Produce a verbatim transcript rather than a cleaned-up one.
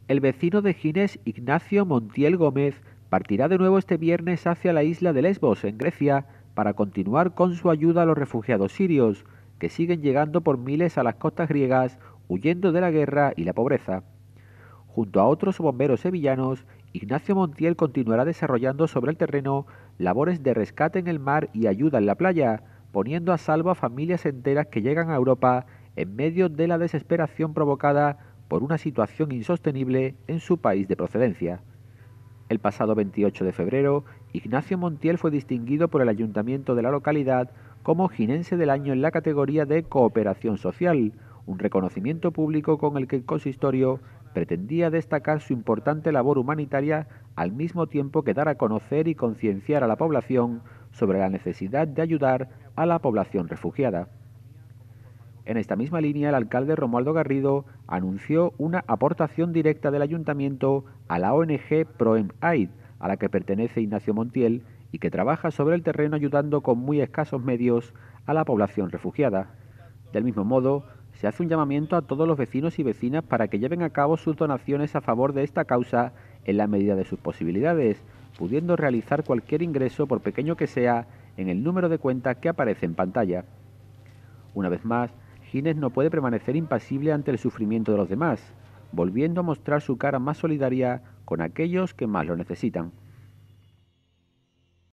El vecino de Gines, Ignacio Montiel Gómez, partirá de nuevo este viernes hacia la isla de Lesbos, en Grecia, para continuar con su ayuda a los refugiados sirios, que siguen llegando por miles a las costas griegas, huyendo de la guerra y la pobreza. Junto a otros bomberos sevillanos, Ignacio Montiel continuará desarrollando sobre el terreno labores de rescate en el mar y ayuda en la playa, poniendo a salvo a familias enteras que llegan a Europa en medio de la desesperación provocada por una situación insostenible en su país de procedencia. El pasado veintiocho de febrero, Ignacio Montiel fue distinguido por el ayuntamiento de la localidad como Ginense del Año en la categoría de Cooperación Social, un reconocimiento público con el que el consistorio pretendía destacar su importante labor humanitaria al mismo tiempo que dar a conocer y concienciar a la población sobre la necesidad de ayudar a la población refugiada. En esta misma línea, el alcalde Romualdo Garrido anunció una aportación directa del ayuntamiento a la O N G Proem Aid, a la que pertenece Ignacio Montiel, y que trabaja sobre el terreno ayudando con muy escasos medios a la población refugiada. Del mismo modo, se hace un llamamiento a todos los vecinos y vecinas para que lleven a cabo sus donaciones a favor de esta causa en la medida de sus posibilidades, pudiendo realizar cualquier ingreso, por pequeño que sea, en el número de cuenta que aparece en pantalla. Una vez más, Gines no puede permanecer impasible ante el sufrimiento de los demás, volviendo a mostrar su cara más solidaria con aquellos que más lo necesitan.